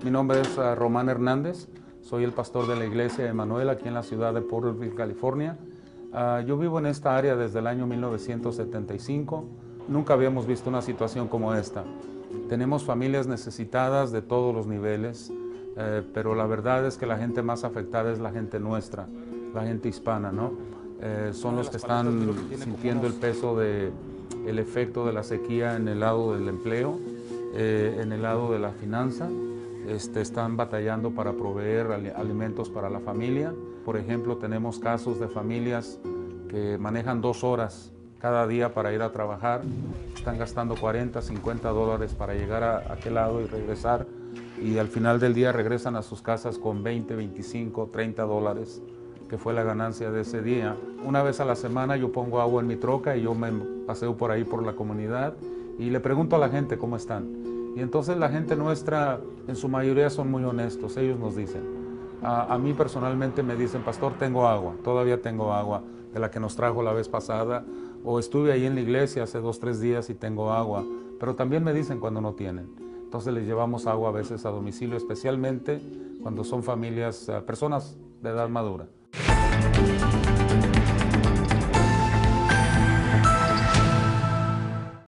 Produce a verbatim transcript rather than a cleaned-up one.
Mi nombre es uh, Román Hernández, soy el pastor de la iglesia de Emanuel aquí en la ciudad de Porterville, California. Uh, yo vivo en esta área desde el año mil novecientos setenta y cinco. Nunca habíamos visto una situación como esta. Tenemos familias necesitadas de todos los niveles, eh, pero la verdad es que la gente más afectada es la gente nuestra, la gente hispana, ¿no? Eh, son los que están sintiendo el peso del efecto de la sequía en el lado del empleo, eh, en el lado de la finanza. Este, están batallando para proveer alimentos para la familia. Por ejemplo, tenemos casos de familias que manejan dos horas cada día para ir a trabajar, están gastando cuarenta, cincuenta dólares para llegar a aquel lado y regresar, y al final del día regresan a sus casas con veinte, veinticinco, treinta dólares, que fue la ganancia de ese día. Una vez a la semana yo pongo agua en mi troca y yo me paseo por ahí por la comunidad y le pregunto a la gente cómo están. Y entonces la gente nuestra, en su mayoría, son muy honestos. Ellos nos dicen. A, a mí personalmente me dicen, pastor, tengo agua, todavía tengo agua de la que nos trajo la vez pasada, o estuve ahí en la iglesia hace dos, tres días y tengo agua. Pero también me dicen cuando no tienen. Entonces les llevamos agua a veces a domicilio, especialmente cuando son familias, personas de edad madura.